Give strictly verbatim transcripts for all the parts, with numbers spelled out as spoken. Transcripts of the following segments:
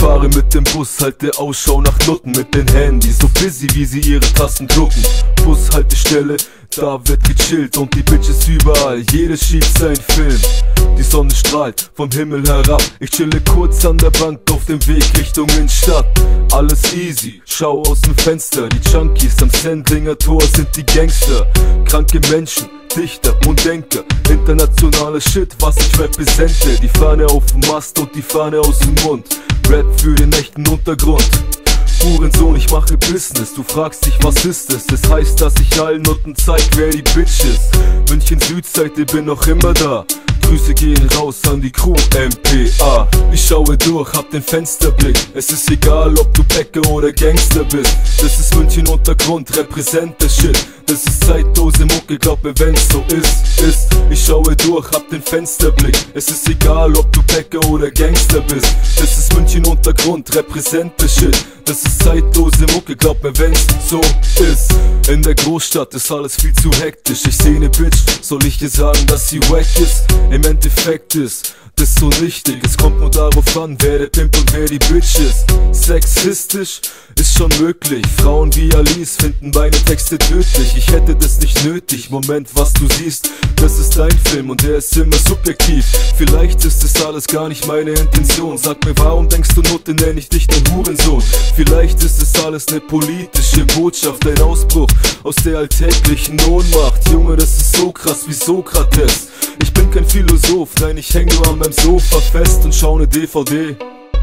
fahre mit dem Bus, halte Ausschau nach Nutten mit den Handys, so busy wie sie ihre Tasten drucken. Bushaltestelle, da wird gechillt und die Bitches überall, jede schiebt sein Film. Die Sonne strahlt vom Himmel herab, ich chille kurz an der Bank auf dem Weg Richtung Innenstadt. Alles easy, schau aus dem Fenster, die Junkies am Sendlinger Tor sind die Gangster. Kranke Menschen, Dichter und Denker, internationales Shit, was ich repräsente. Die Fahne auf dem Mast und die Fahne aus dem Mund, Rap für den echten Untergrund. Hurensohn, ich mache Business, du fragst dich, was ist es? Das heißt, dass ich allen Nutten zeig, wer die Bitch ist. München Südseite, bin noch immer da. Grüße gehen raus an die Crew, M P A. Ich schaue durch, hab den Fensterblick. Es ist egal, ob du Bäcker oder Gangster bist. Das ist München Untergrund, represent das Shit. Das ist zeitlose Mucke, glaub mir, wenn's so ist, ist. Ich schaue durch, hab den Fensterblick. Es ist egal, ob du Bäcker oder Gangster bist. Das ist München Untergrund, represent das Shit. Das ist zeitlose Mucke, glaub mir, wenn's so ist. In der Großstadt ist alles viel zu hektisch. Ich seh ne Bitch, soll ich dir sagen, dass sie wack ist? Im Endeffekt ist das so nichtig. Es kommt nur darauf an, wer der Pimp und wer die Bitch ist. Sexistisch ist schon möglich. Frauen wie Alice finden meine Texte tödlich. Ich hätte das nicht nötig. Moment, was du siehst, das ist dein Film und der ist immer subjektiv. Vielleicht ist das alles gar nicht meine Intention. Sag mir, warum denkst du, Nutte, nenn ich dich den Hurensohn? Vielleicht ist das alles ne politische Botschaft, ein Ausbruch aus der alltäglichen Ohnmacht. Junge, das ist so krass wie Sokrates. Ich bin kein Philosoph, nein, ich häng nur an meinem Sofa fest und schau ne D V D.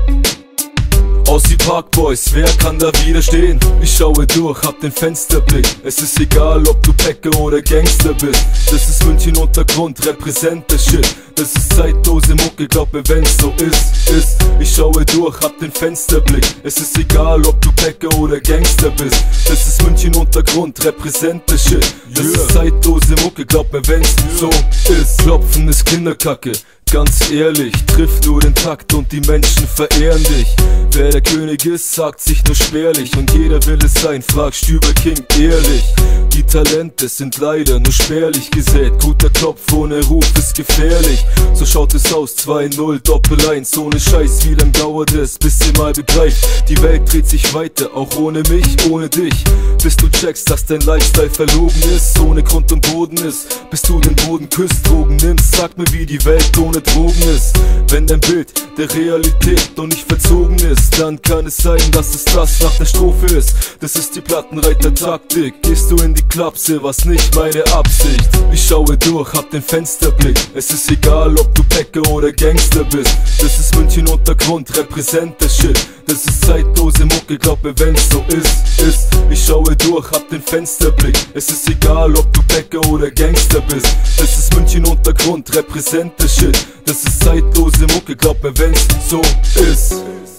Aussie Park Boys, wer kann da widerstehen? Ich schaue durch, hab den Fensterblick. Es ist egal, ob du Bäcker oder Gangster bist. Das ist München Untergrund, represent das Shit. Das ist zeitlose Mucke, glaub mir, wenn's so ist, ist. Ich schaue durch, hab den Fensterblick. Es ist egal, ob du Bäcker oder Gangster bist. Das ist München Untergrund, represent das Shit. Das yeah. ist zeitlose Mucke, glaub mir, wenn's yeah. so ist. Klopfen ist Kinderkacke, ganz ehrlich, trifft nur den Takt und die Menschen verehren dich. Wer der König ist, sagt sich nur spärlich und jeder will es sein, frag Stüber King ehrlich. Die Talente sind leider nur spärlich gesät, guter Klopf ohne Ruf ist gefährlich. So schaut es aus, zwei null Doppel eins, ohne Scheiß, wie lang dauert es, bis ihr mal begreift. Die Welt dreht sich weiter, auch ohne mich, ohne dich. Bis du checkst, dass dein Lifestyle verlogen ist, ohne Grund und Boden ist. Bis du den Boden küsst, Drogen nimmst, sag mir, wie die Welt ohne Drogen ist. Wenn dein Bild der Realität noch nicht verzogen ist, dann kann es sein, dass es das nach der Strophe ist. Das ist die Plattenreiter-Taktik. Gehst du in die Klapse, was nicht meine Absicht. Ich schaue durch, hab den Fensterblick. Es ist egal, ob du Bäcker oder Gangster bist. Das ist München Untergrund, represent das Shit. Das ist zeitlose Mucke, glaub mir, wenn's so ist, ist. Ich schaue durch, hab den Fensterblick. Es ist egal, ob du Bäcker oder Gangster bist. Das ist München Untergrund, represent das Shit. Das ist zeitlose Mucke, glaub mir, wenn's so ist.